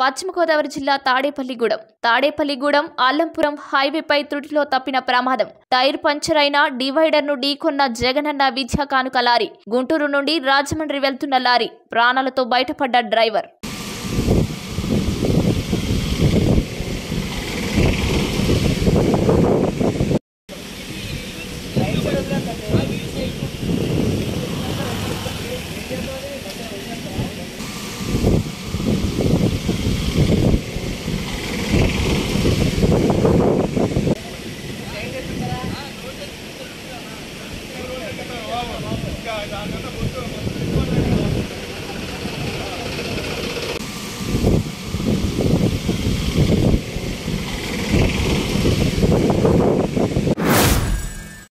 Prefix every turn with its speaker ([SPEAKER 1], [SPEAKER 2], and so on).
[SPEAKER 1] పశ్చిమ గోదావరి జిల్లా తాడేపల్లిగూడెం ఆలంపురం హైవేపై త్రుటిలో తప్పిన ప్రమాదం. టైర్ పంచర్ అయిన డివైడర్ ను ఢీకొన్న జగనన్న విద్యా కానుక లారీ. గుంటూరు నుండి రాజమండ్రి వెళ్తున్న లారీ. ప్రాణాలతో బయటపడ్డ డ్రైవర్.
[SPEAKER 2] దాని